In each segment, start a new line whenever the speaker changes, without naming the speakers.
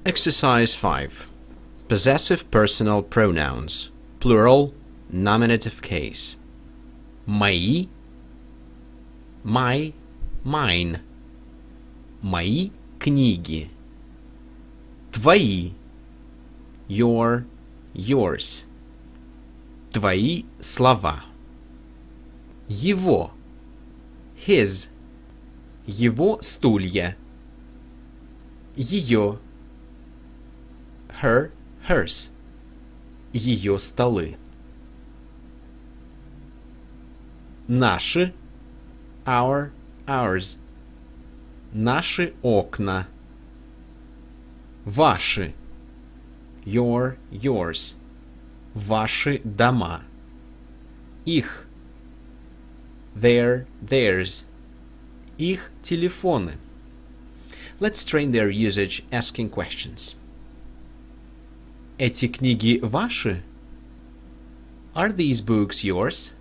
Exercise 5. Possessive personal pronouns. Plural, nominative case. Мои, my, mine. Мои книги. Твои, your, yours. Твои слова. Его, his. Его стулья. Ее, her, hers. Ее столы. Наши, our, ours. Наши окна. Ваши, your, yours. Ваши дома. Их, their, theirs. Их телефоны. Let's train their usage asking questions. Эти книги ваши? Are these books yours?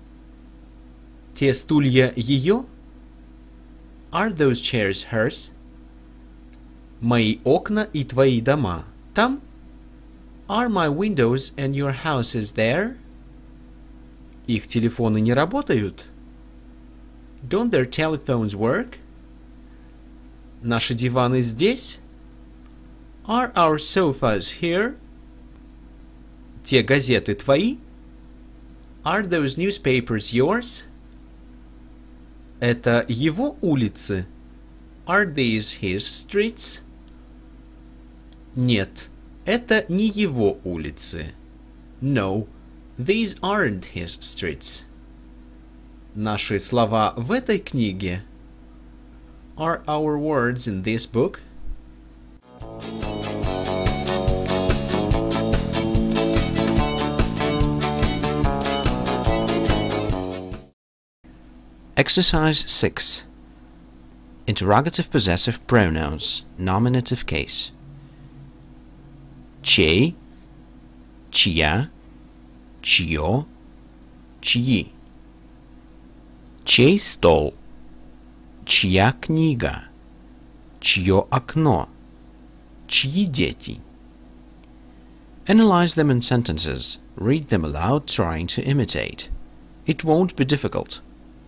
Те стулья ее? Are those chairs hers? Мои окна и твои дома там? Are my windows and your houses there? Их телефоны не работают? Don't their telephones work? Наши диваны здесь? Are our sofas here? Те газеты твои? Are those newspapers yours? Это его улицы? Are these his streets? Нет, это не его улицы. No, these aren't his streets. Наши слова в этой книге? Are our words in this book? Exercise 6. Interrogative possessive pronouns, nominative case. Чей, чья, чье, чьи. Чей стол, чья книга, чье окно, чьи дети. Analyze them in sentences. Read them aloud, trying to imitate. It won't be difficult.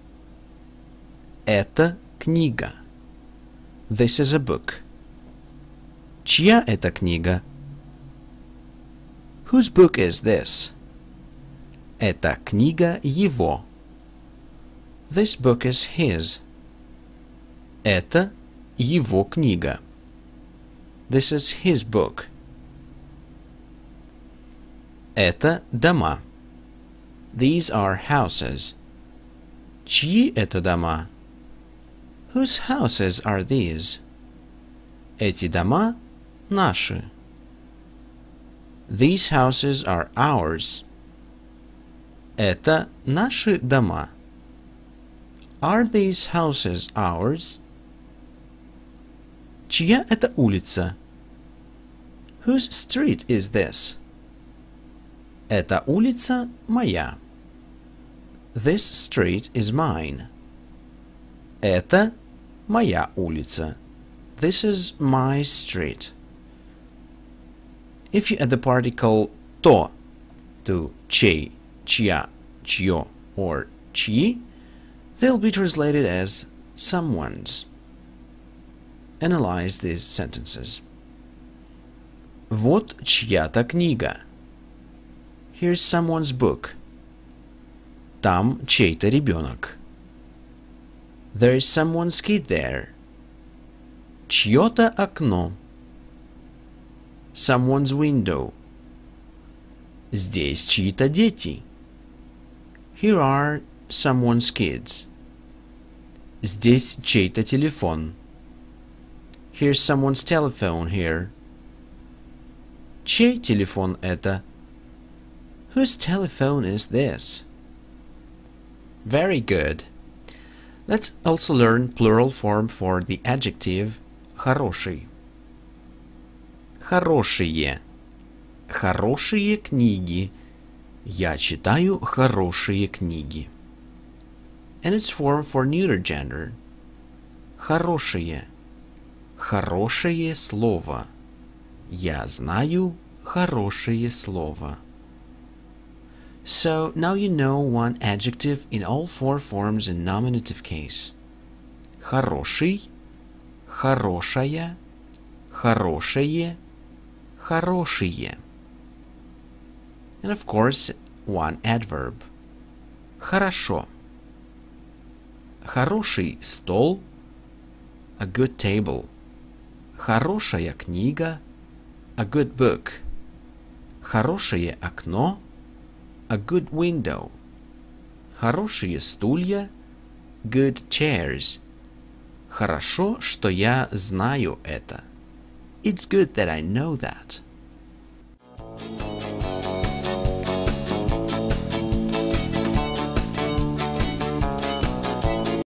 Это книга. This is a book. Чья это книга? Whose book is this? Это книга его. This book is his. Это его книга. This is his book. Это дома. These are houses. Чьи это дома? Whose houses are these? Эти дома наши. These houses are ours. Это наши дома. Are these houses ours? Чья это улица? Whose street is this? Эта улица моя. This street is mine. Это моя улица. This is my street. If you add the particle то to чей, чья, чье, or чьи, they'll be translated as someone's. Analyze these sentences. Вот чья-то книга. Here's someone's book. Там чей-то ребенок. There is someone's kid there. Чье-то окно. Someone's window. Здесь чьи-то дети. Here are someone's kids. Здесь чей-то телефон. Here's someone's telephone here. Чей телефон это? Whose telephone is this? Very good. Let's also learn plural form for the adjective хороший. Хорошие. Хорошие книги. Я читаю хорошие книги. And its form for neuter gender. Хорошие. Хорошее слово. Я знаю хорошее слово. So now you know one adjective in all four forms in nominative case. Хороший, хорошая, хорошее, хорошие. And of course, one adverb. Хорошо. Хороший стол. A good table. Хорошая книга. A good book. Хорошее окно. A good window. Хорошие стулья. Good chairs. Хорошо, что я знаю это. It's good that I know that.